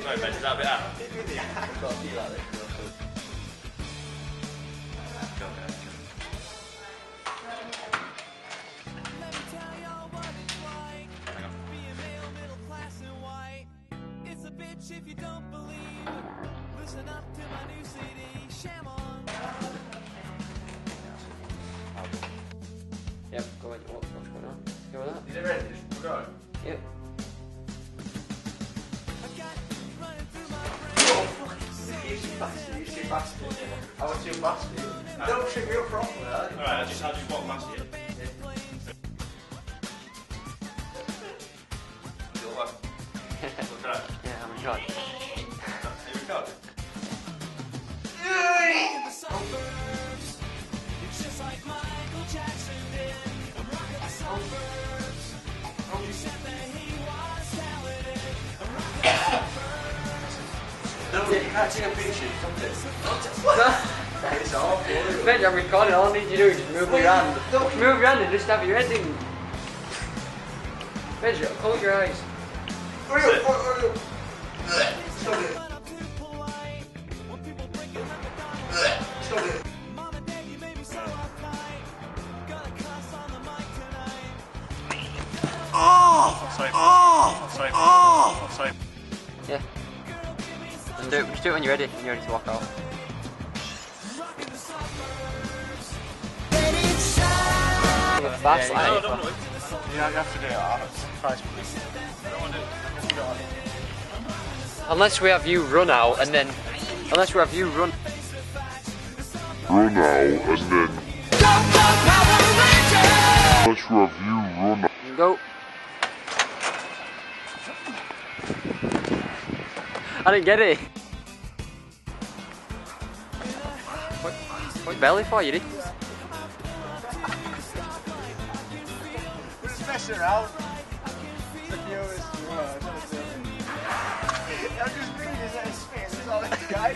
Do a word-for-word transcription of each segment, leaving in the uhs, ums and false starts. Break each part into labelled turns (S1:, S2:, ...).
S1: Sorry, Ben, is that a bit out?
S2: I've got to feel like this.
S3: If you don't believe, listen up to my new C D, Sham On.
S4: Yep, go ahead. What, what's going on? Go with that.
S1: Is it ready? Just go.
S4: Yep.
S1: Oh, fucking bastard, you see bastard. I was too bastard. Don't trip me up properly. Alright, I'll just, I'll just walk past you.
S4: Yeah, I'm enjoying it.
S3: It's just like Michael Jackson did. I'm rocking the suburbs. You said that he was talented. I'm rocking the suburbs.
S1: No, you can't take a picture. It's awful.
S4: Ben, I'm recording. All I need you to do is just move your hand. Move your hand and just have your head in. Ben, close your eyes.
S1: Hurry up, hurry up. Stop it. Stop it.
S3: Oh!
S1: Sorry.
S3: Oh!
S1: Sorry.
S3: Oh!
S1: Sorry.
S4: Yeah. Just do it, just do it when you're ready. When you're ready to walk out. Fast
S1: Yeah,
S4: line.
S1: no, don't do it. You don't have to do it. I'm surprised with this. I don't want to do it. Just go on.
S4: Unless we have you run out and then, unless we have you run.
S5: Run out and then. Let's review run out.
S4: Go. I didn't get it. What? What belly for you? Did?
S1: We're just messing around. The viewers. I'm just reading his own space. It's all this guy.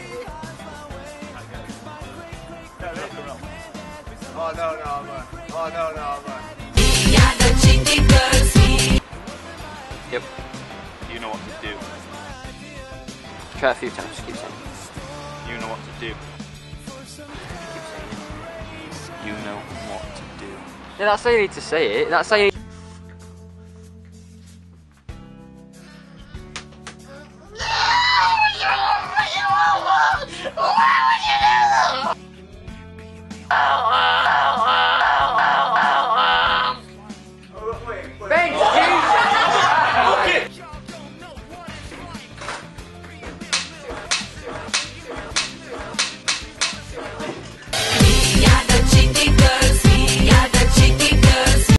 S1: No, no, come on. Oh no, no, man. Oh no, no, man.
S4: Yep.
S1: You know what to do.
S4: Try it a few times. Just keep saying it.
S1: You know what to do.
S4: Keep saying it.
S1: You know what to do.
S4: Yeah, that's how you need to say it. That's how you.